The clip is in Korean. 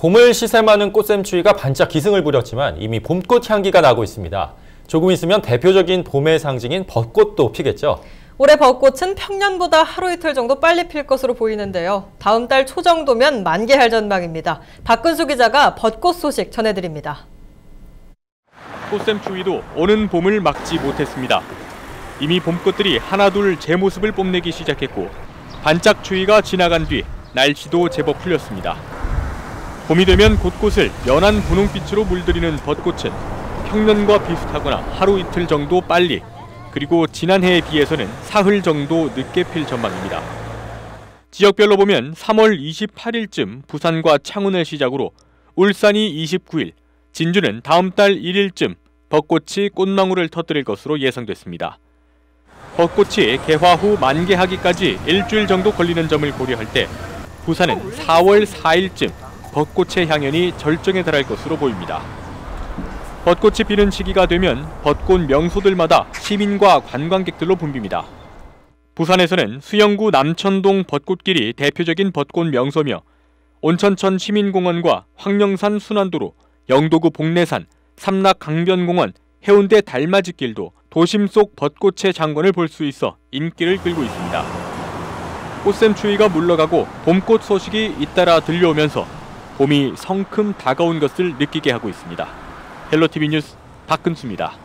봄을 시샘하는 꽃샘추위가 반짝 기승을 부렸지만 이미 봄꽃 향기가 나고 있습니다. 조금 있으면 대표적인 봄의 상징인 벚꽃도 피겠죠. 올해 벚꽃은 평년보다 하루 이틀 정도 빨리 필 것으로 보이는데요. 다음 달 초 정도면 만개할 전망입니다. 박근수 기자가 벚꽃 소식 전해드립니다. 꽃샘추위도 오는 봄을 막지 못했습니다. 이미 봄꽃들이 하나둘 제 모습을 뽐내기 시작했고 반짝 추위가 지나간 뒤 날씨도 제법 풀렸습니다. 봄이 되면 곳곳을 연한 분홍빛으로 물들이는 벚꽃은 평년과 비슷하거나 하루 이틀 정도 빨리, 그리고 지난해에 비해서는 사흘 정도 늦게 필 전망입니다. 지역별로 보면 3월 28일쯤 부산과 창원을 시작으로 울산이 29일, 진주는 다음 달 1일쯤 벚꽃이 꽃망울을 터뜨릴 것으로 예상됐습니다. 벚꽃이 개화 후 만개하기까지 일주일 정도 걸리는 점을 고려할 때 부산은 4월 4일쯤 벚꽃의 향연이 절정에 달할 것으로 보입니다. 벚꽃이 피는 시기가 되면 벚꽃 명소들마다 시민과 관광객들로 붐빕니다. 부산에서는 수영구 남천동 벚꽃길이 대표적인 벚꽃 명소며 온천천 시민공원과 황령산 순환도로, 영도구 복례산, 삼락 강변공원, 해운대 달맞이길도 도심 속 벚꽃의 장관을 볼 수 있어 인기를 끌고 있습니다. 꽃샘추위가 물러가고 봄꽃 소식이 잇따라 들려오면서 봄이 성큼 다가온 것을 느끼게 하고 있습니다. 헬로티비 뉴스 박근수입니다.